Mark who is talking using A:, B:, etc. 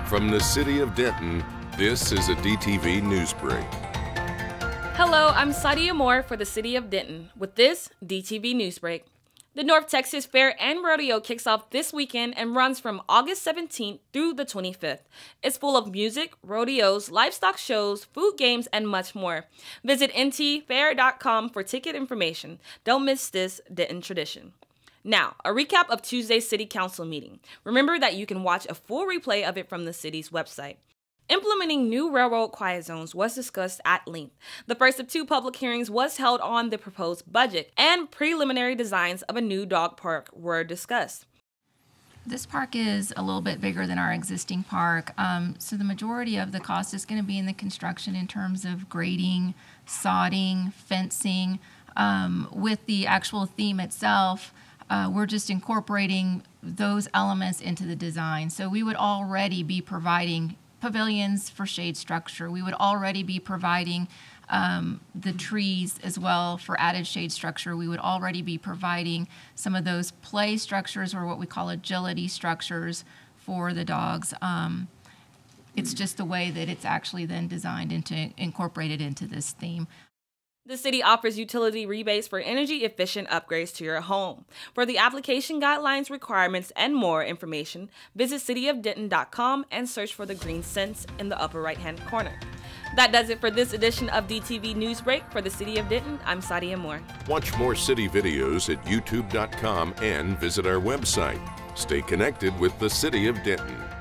A: From the city of Denton, this is a DTV Newsbreak.
B: Hello, I'm Sadia Moore for the city of Denton with this DTV Newsbreak. The North Texas Fair and Rodeo kicks off this weekend and runs from August 17th through the 25th. It's full of music, rodeos, livestock shows, food games, and much more. Visit ntfair.com for ticket information. Don't miss this Denton tradition. Now, a recap of Tuesday's City Council meeting. Remember that you can watch a full replay of it from the city's website. Implementing new railroad quiet zones was discussed at length. The first of two public hearings was held on the proposed budget, and preliminary designs of a new dog park were discussed.
C: This park is a little bit bigger than our existing park, so the majority of the cost is going to be in the construction in terms of grading, sodding, fencing. With the actual theme itself, we're just incorporating those elements into the design. So we would already be providing pavilions for shade structure. We would already be providing the trees as well for added shade structure. We would already be providing some of those play structures, or what we call agility structures, for the dogs. It's just the way that it's actually then designed into incorporated into this theme.
B: The city offers utility rebates for energy-efficient upgrades to your home. For the application guidelines, requirements, and more information, visit cityofdenton.com and search for the GreenSense in the upper right-hand corner. That does it for this edition of DTV Newsbreak. For the city of Denton, I'm Sadia Moore.
A: Watch more city videos at youtube.com and visit our website. Stay connected with the city of Denton.